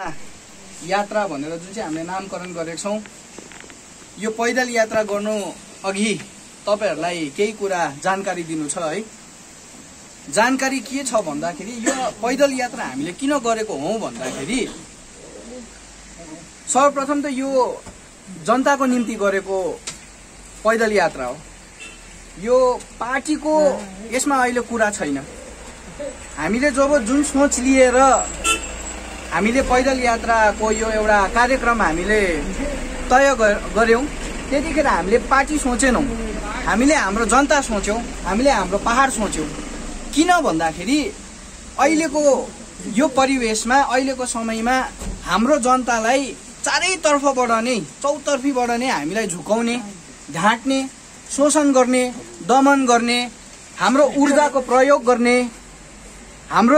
यात्रा भनेर जुन चाहिँ हामीले नामकरण गरेका छौं, यो पैदल यात्रा गर्नु अघि तपाईहरुलाई केही कुरा जानकारी दिनु छ है। जानकारी के छ भन्दाखेरि यो पैदल यात्रा हामीले किन गरेको हौं भन्दाखेरि सर्वप्रथम त यो जनताको निम्ति गरेको पैदल यात्रा हो। यो पार्टीको यसमा अहिले कुरा छैन। हामीले जब जुन सोच लिएर हामीले पैदल यात्राको यो एउटा कार्यक्रम हामीले तय गर्यौं, त्यतिखेर हामीले पार्टी सोचेनौं, हामीले हाम्रो जनता सोच्यौं, हामीले हाम्रो पहाड सोच्यौं। किन भन्दाखेरि अहिलेको यो परिवेशमा, अहिलेको समयमा हाम्रो जनतालाई चारैतर्फबाट नै, चौतर्फीबाट नै हामीलाई झुकाउने, ढाँट्ने, शोषण गर्ने, दमन गर्ने, हाम्रो ऊर्जाको प्रयोग गर्ने, हाम्रो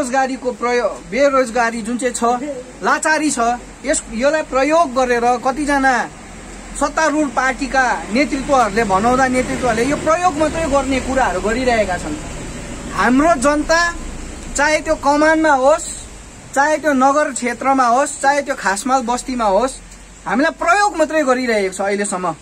बेरोजगारी जुन चाहिँ छ, लाचारी छ, यसलाई प्रयोग गरेर कतिजना सत्तारूढ पार्टीका नेतृत्वहरूले नेतृत्वले यो प्रयोग मात्रै गर्ने कुराहरू गरिरहेका छन्। हाम्रो जनता चाहे त्यो कमानमा होस्, चाहे त्यो नगर क्षेत्रमा होस्, चाहे त्यो खासमाल बस्तीमा होस्, हामीलाई प्रयोग मात्रै गरिरहेको छ अहिलेसम्म।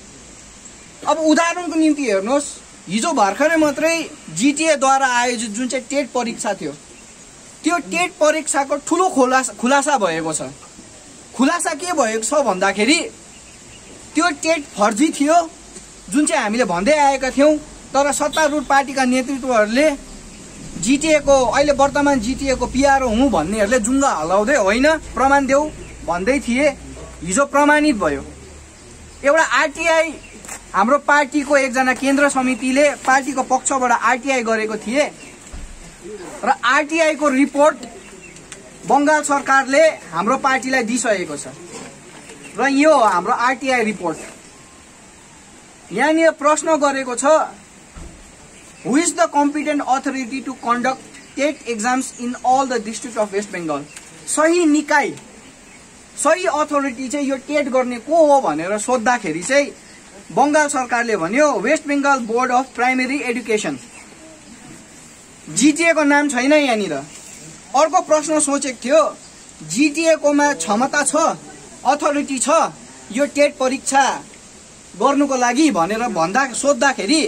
अब उदाहरणको निम्ति हेर्नुहोस्, हिजो भर्खरै मात्रै जीटीए द्वारा आयोजित जुन चाहिँ टेट परीक्षा थियो, त्यो टेट परीक्षाको ठूलो खुलासा भएको छ। खुलासा के भएको छ भन्दाखेरि त्यो टेट फर्जी थियो जुन चाहिँ हामीले भन्दै आएका थियौं, तर सत्तारूढ पार्टीका नेतृत्वहरूले जीटीए को अहिले वर्तमान जीटीए को पिआरओ हुँ भन्नेहरूले जुङ्गा हलाउँदै होइन प्रमाण देऊ भन्दै थिए। हिजो प्रमाणित भयो। एउटा आरटीआई हाम्रो पार्टीको एकजना केन्द्र समितिले पार्टीको पक्षबाट आरटीआई गरेको थिए र आरटीआई को रिपोर्ट बंगाल सरकारले हाम्रो पार्टीलाई दिइसकेको छ र यो हाम्रो आरटीआई रिपोर्ट यहाँनिर प्रश्न गरेको छ, who is the competent authority to conduct TET exams in all the district of West Bengal. सही निकाय, सही अथोरिटी चाहिँ यो टेट गर्ने को हो भनेर सोध्दाखेरि चाहिँ बंगाल सरकारले भन्यो West Bengal board of primary education. GTA को नाम छैन यहाँनिर। अर्को प्रश्न सोचेको थियो, जीटीए कोमा क्षमता छ, अथोरिटी छ यो टेट परीक्षा गर्नुको लागि भनेर सोध्दाखेरि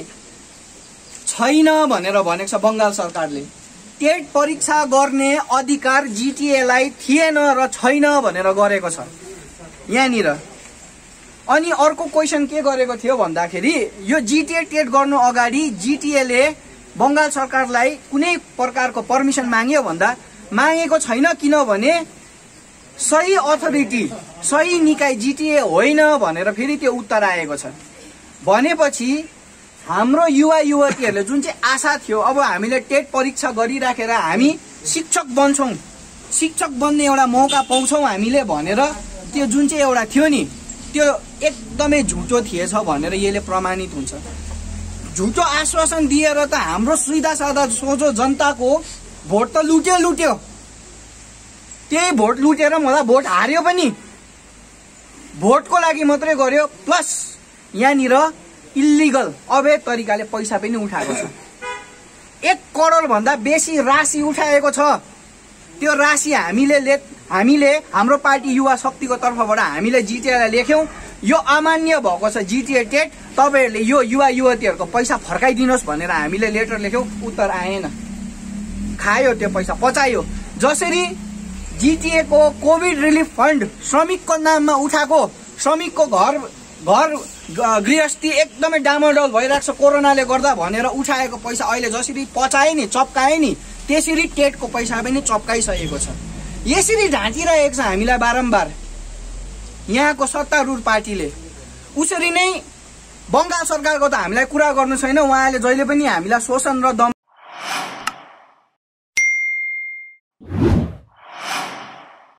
छैन भनेर भनेको छ बंगाल सरकारले। टेट परीक्षा गर्ने अधिकार जीटीए लाई थिएन र छैन भनेर गरेको छ यहाँनिर। अनि अर्को क्वेशन के गरेको थियो भन्दाखेरि यो जीटीए टेट गर्नु अगाडि जीटीए ले बंगाल सरकारलाई कुनै प्रकारको पर्मिसन माग्यो भन्दा मागेको छैन, किनभने सही अथोरिटी, सही निकाय जीटीए होइन भनेर फेरि त्यो उत्तर आएको छ। भनेपछि हाम्रो युवा युवतीहरूले जुन चाहिँ आशा थियो, अब हामीले टेट परीक्षा गरिराखेर हामी शिक्षक बन्छौं, शिक्षक बन्ने एउटा मौका पाउँछौं हामीले भनेर त्यो जुन चाहिँ एउटा थियो नि, त्यो एकदमै झुटो थिएछ भनेर यसले प्रमाणित हुन्छ। झुटो आश्वासन दिएर त हाम्रो सिधा साधा सोझो जनताको भोट त लुट्यो। त्यही भोट लुटेर मलाई भोट हार्यो पनि, भोटको लागि मात्रै गर्यो, प्लस यहाँनिर इल्लिगल अवैध तरिकाले पैसा पनि उठाएको छ। 1 करोड भन्दा बेसी राशि उठाएको छ। त्यो राशि हामीले हाम्रो पार्टी युवा शक्तिको तर्फबाट हामीले जीटीएलाई लेख्यौं, यो अमान्य भएको छ जीटीए टेट, तपाईहरुले यो युवा युवतीहरुको पैसा फर्काइदिनुहोस् भनेर हामीले लेटर लेख्यौं। उत्तर आएन, खायो त्यो पैसा, पचायो। जसरी जीटीए को कोभिड रिलिफ फन्ड श्रमिकको नाममा उठाएको, श्रमिकको घर गृहस्थी एकदमै डामाडोल भइरहेको छ कोरोनाले गर्दा भनेर उठाएको पैसा अहिले जसरी पचाए नि, चप्काए नि, त्यसरी टेटको पैसा पनि चप्काइसकेको छ। यसरी ढाँटिरहेको छ हामीलाई बारम्बार यहाँको सत्तारूढ पार्टीले। उसरी नै बंगाल सरकारको त हामीलाई कुरा गर्नु छैन, उहाँले जहिले पनि हामीलाई शोषण र दमन